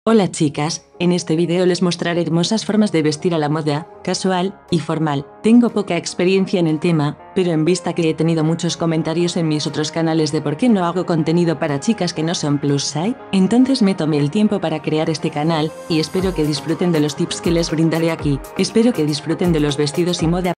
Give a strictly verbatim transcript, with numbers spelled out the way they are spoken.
Hola chicas, en este video les mostraré hermosas formas de vestir a la moda, casual y formal. Tengo poca experiencia en el tema, pero en vista que he tenido muchos comentarios en mis otros canales de por qué no hago contenido para chicas que no son plus size, entonces me tomé el tiempo para crear este canal, y espero que disfruten de los tips que les brindaré aquí. Espero que disfruten de los vestidos y moda